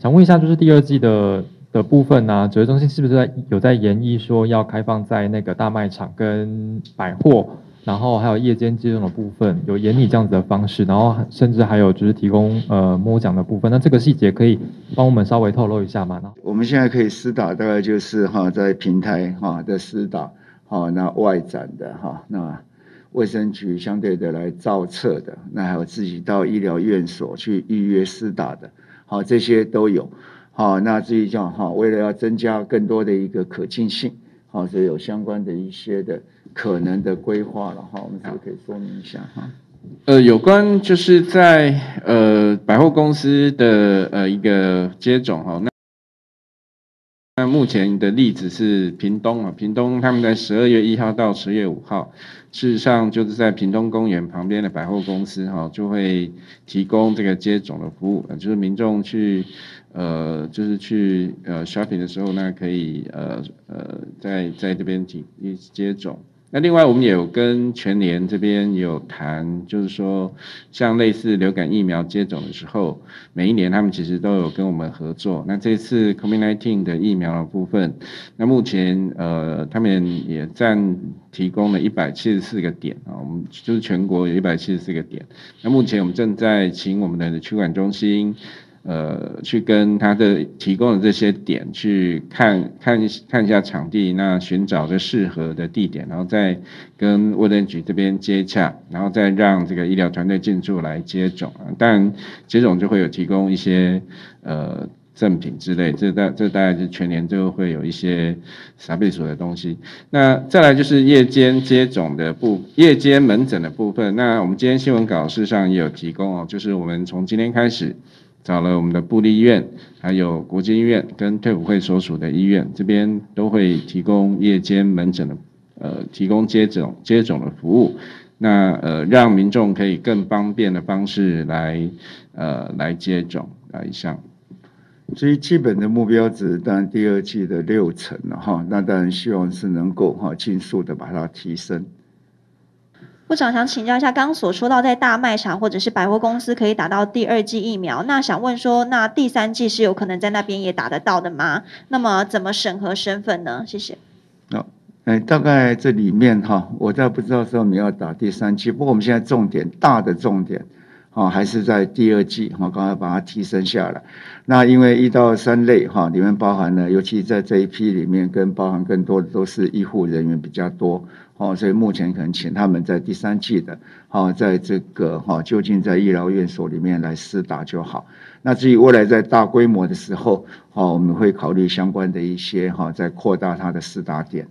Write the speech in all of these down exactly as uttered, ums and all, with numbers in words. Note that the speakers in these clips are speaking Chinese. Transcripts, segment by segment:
想问一下，就是第二季的的部分呢、啊，指挥中心是不是在有在研议说要开放在那个大卖场跟百货，然后还有夜间接种的部分，有研拟这样子的方式，然后甚至还有就是提供呃摸奖的部分，那这个细节可以帮我们稍微透露一下吗？ 我们现在可以施打，大概就是哈在平台哈的施打，哈那外展的哈那。卫生局相对的来造册的，那还有自己到医疗院所去预约施打的，好，这些都有。好，那至于讲哈，为了要增加更多的一个可进性，好，所以有相关的一些的可能的规划了哈，我们是不是可以说明一下哈？ 呃，有关就是在呃百货公司的呃一个接种哈，那。那目前的例子是屏东啊，屏东他们在十二月一号到十月五号，事实上就是在屏东公园旁边的百货公司哈，就会提供这个接种的服务，就是民众去呃就是去呃 shopping 的时候呢，可以呃呃在在这边提接种。那另外，我们也有跟全联这边有谈，就是说，像类似流感疫苗接种的时候，每一年他们其实都有跟我们合作。那这次 COVID 十九 的疫苗的部分，那目前呃，他们也占提供了一百七十四个点啊，我们就是全国有一百七十四个点。那目前我们正在请我们的区管中心。呃，去跟他的提供的这些点去看看看一下场地，那寻找这适合的地点，然后再跟卫生局这边接洽，然后再让这个医疗团队进驻来接种啊。当然，接种就会有提供一些呃赠品之类，这大这大概是全年就会有一些傻贝所的东西。那再来就是夜间接种的部，夜间门诊的部分。那我们今天新闻稿事实上也有提供哦，就是我们从今天开始。找了我们的部立医院，还有国际医院跟退辅会所属的医院，这边都会提供夜间门诊的，呃，提供接种接种的服务，那呃让民众可以更方便的方式来呃来接种啊以上。 所以基本的目标值，当然第二季的六成了哈，那当然希望是能够哈尽速的把它提升。 部长想请教一下，刚刚所说到在大卖场或者是百货公司可以打到第二剂疫苗，那想问说，那第三剂是有可能在那边也打得到的吗？那么怎么审核身份呢？谢谢。 哦，哎，大概这里面哈，我倒不知道说我们要打第三剂，不过我们现在重点大的重点。啊，还是在第二季哈，刚才把它提升下来。那因为一到三类哈，里面包含了，尤其在这一批里面，跟包含更多的都是医护人员比较多，哦，所以目前可能请他们在第三季的，哈，在这个哈，就近在医疗院所里面来施打就好。那至于未来在大规模的时候，哈，我们会考虑相关的一些哈，再扩大它的施打点。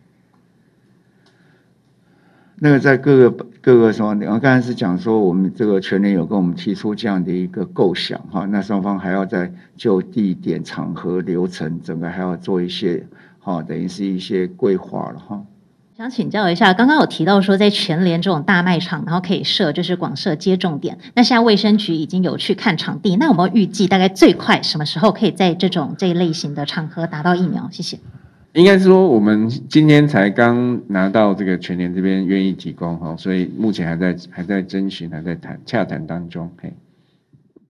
那个在各个各个什么，我刚才是讲说，我们这个全联有跟我们提出这样的一个构想哈，那双方还要在就地点、场合、流程，整个还要做一些哈，等于是一些规划了哈。 想请教一下，刚刚有提到说在全联这种大卖场，然后可以设就是广设接种点，那现在卫生局已经有去看场地，那有没有预计大概最快什么时候可以在这种这一类型的场合达到疫苗？谢谢。 应该是说，我们今天才刚拿到这个全联这边愿意提供哈，所以目前还在还在征询，还在谈洽谈当中，嘿。